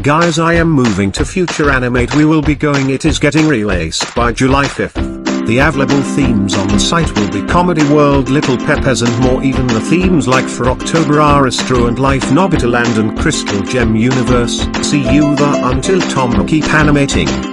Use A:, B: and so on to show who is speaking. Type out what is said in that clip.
A: Guys, I am moving to Future Animate. We will be going. It is getting released by July 5th. The available themes on the site will be Comedy World, Little Peppers and more. Even the themes like for October are Astro and Life, Nobita Land and Crystal Gem Universe. See you there. Until Tom, keep animating.